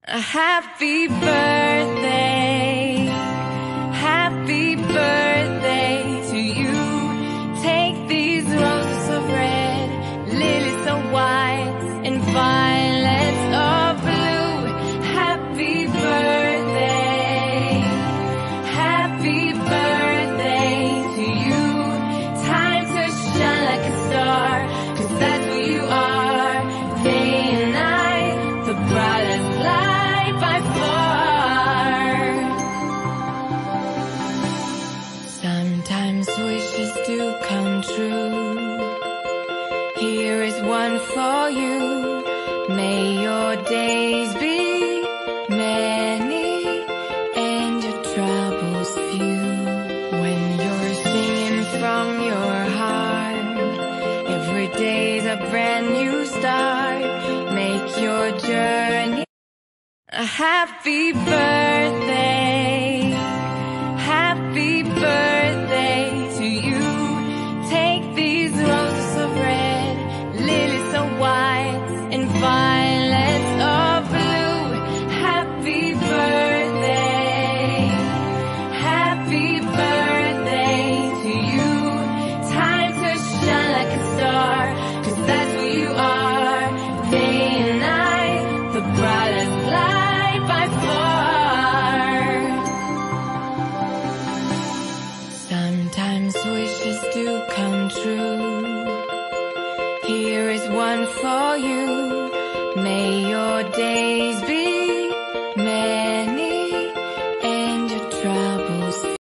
A happy birthday, happy birthday to you. Take these roses of red, lilies of white, and violets of blue. Happy birthday, happy birthday to you. Time to shine like a star, 'cause that's who you are. Day and night, the brightest light by far. Sometimes wishes do come true. Here is one for you. May your days be many and your troubles few. When you're singing from your heart, every day's a brand new start. Make your journey a happy birthday, happy birthday to you. Take these roses of red, lilies of white, and violets of blue. Happy birthday, happy birthday to you. Time to shine like a star, 'cause that's who you are. Day and night, the brightest light by far. Sometimes wishes do come true. Here is one for you. May your days be